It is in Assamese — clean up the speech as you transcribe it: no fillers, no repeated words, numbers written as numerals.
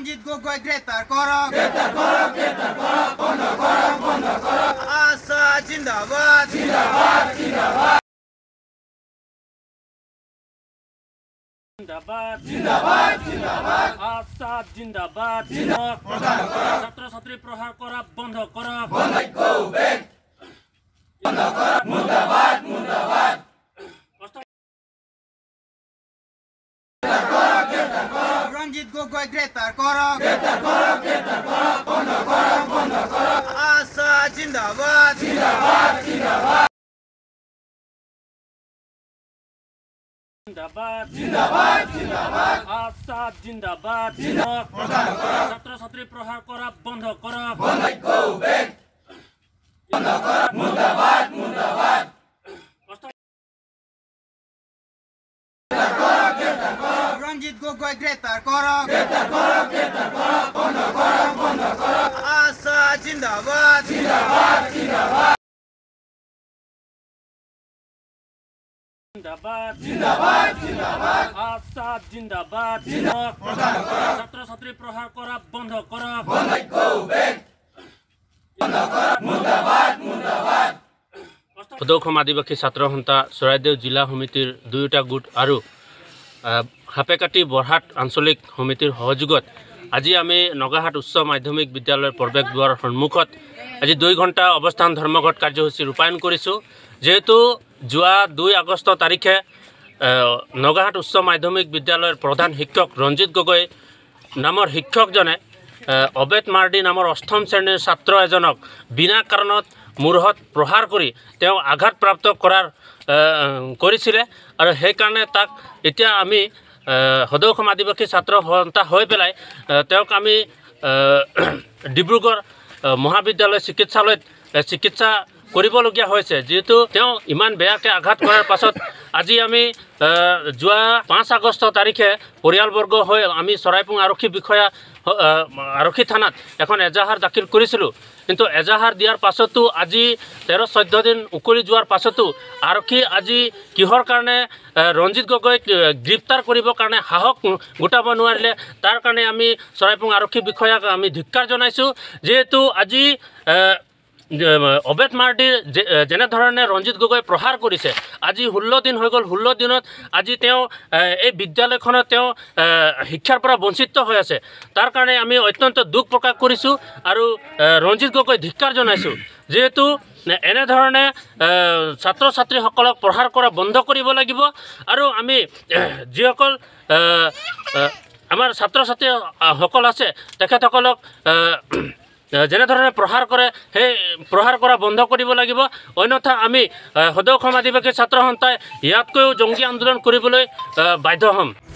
রঞ্জিত গগৈ গ্রেপ্তার করো, গ্রেপ্তার করো, গ্রেপ্তার করো, বন্ধ করো, বন্ধ করো। আসাদ জিন্দাবাদ, জিন্দাবাদ, জিন্দাবাদ। জিন্দাবাদ, জিন্দাবাদ, জিন্দাবাদ। আসাদ জিন্দাবাদ। ছাত্র ছাত্রী প্রহার করা বন্ধ করো, বন্ধ গো ব্যাক, বন্ধ করো, মুর্দাবাদ, মুর্দাবাদ। রঞ্জিত গগৈ গ্রেপ্তার করো, গ্রেপ্তার করো, গ্রেপ্তার করো, বন্ধ করো, বন্ধ করো। আসাদ জিন্দাবাদ, জিন্দাবাদ, জিন্দাবাদ। জিন্দাবাদ, জিন্দাবাদ, জিন্দাবাদ। আসাদ জিন্দাবাদ। ছাত্র ছাত্রী প্রহার করা বন্ধ করো, বন্ধ গো ব্যাক, বন্ধ করো, মুর্দাবাদ, মুর্দাবাদ। রঞ্জিত গগৈ গ্রেপ্তার করো, গ্রেপ্তার করো, গ্রেপ্তার করো, বন্ধ করো, বন্ধ করো। আসাদ জিন্দাবাদ, জিন্দাবাদ, জিন্দাবাদ। জিন্দাবাদ, জিন্দাবাদ, জিন্দাবাদ। আসাদ জিন্দাবাদ। ছাত্র ছাত্রী প্রহার করা বন্ধ করো, বন্ধ গো ব্যাক, বন্ধ করো, মুর্দাবাদ, মুর্দাবাদ। সদৌ আদিবাসী ছাত্ৰ সন্থা চৰাইদেউ জিলা সমিতিৰ দুয়োটা গোট আৰু হাপেকাটি বৰহাট আঞ্চলিক সমিতিৰ সহযোগত আজি আমি নগাহাট উচ্চ মাধ্যমিক বিদ্যালয়ৰ প্ৰৱেশ দুৱাৰৰ সন্মুখত আজি 2 ঘণ্টা অৱস্থান ধৰ্মঘট কাৰ্যসূচী ৰূপায়ণ কৰিছোঁ। যেহেতু যোৱা 2 আগষ্ট তাৰিখে নগাহাট উচ্চ মাধ্যমিক বিদ্যালয়ৰ প্ৰধান শিক্ষক ৰঞ্জিত গগৈ নামৰ শিক্ষকজনে অবেদ মাৰ্ডি নামৰ 8ম শ্ৰেণীৰ ছাত্ৰ এজনক বিনা কাৰণত মূৰত প্ৰহাৰ কৰি তেওঁ আঘাতপ্ৰাপ্ত কৰিছিলে আৰু সেইকাৰণে তাক এতিয়া আমি সদৌ আদিবাসী ছাত্ৰ সন্থা হৈ পেলাই তেওঁক আমি ডিব্ৰুগড় মহাবিদ্যালয় চিকিৎসালয়ত চিকিৎসা কৰিবলগীয়া হৈছে। যেহেতু তেওঁ ইমান বেয়াকৈ আঘাত কৰাৰ পাছত আজি আমি যোৱা 5 আগষ্ট তাৰিখে পৰিয়ালবৰ্গ হৈ আমি চৰাইপুং আৰক্ষী থানাত এখন এজাহাৰ দাখিল কৰিছিলোঁ। কিন্তু এজাহাৰ দিয়াৰ পাছতো আজি 13-14 দিন উকলি যোৱাৰ পাছতো আৰক্ষী আজি কিহৰ কাৰণে ৰঞ্জিত গগৈক গ্ৰেপ্তাৰ কৰিবৰ কাৰণে সাহস গোটাব নোৱাৰিলে, তাৰ কাৰণে আমি চৰাইপুং আৰক্ষী বিষয়াক আমি ধিক্কাৰ জনাইছোঁ। যিহেতু আজি অবেদ মাৰ্ডিৰ যেনেধৰণে ৰঞ্জিত গগৈ প্ৰহাৰ কৰিছে, আজি 16 দিন হৈ গ'ল। 16 দিনত আজি তেওঁ এই বিদ্যালয়খনত তেওঁ শিক্ষাৰ পৰা বঞ্চিত হৈ আছে। তাৰ কাৰণে আমি অত্যন্ত দুখ প্ৰকাশ কৰিছোঁ আৰু ৰঞ্জিত গগৈ ধিক্কাৰ জনাইছোঁ। যেহেতু এনেধৰণে ছাত্ৰ ছাত্ৰীসকলক প্ৰহাৰ কৰা বন্ধ কৰিব লাগিব আৰু আমি যিসকল আমাৰ ছাত্ৰ ছাত্ৰীসকল আছে তেখেতসকলক যেনেধৰণে প্ৰহাৰ কৰে সেই প্ৰহাৰ কৰা বন্ধ কৰিব লাগিব। অন্যথা আমি সদৌ আদিবাসী ছাত্ৰ সন্থাই ইয়াতকৈও জংগী আন্দোলন কৰিবলৈ বাধ্য হ'ম।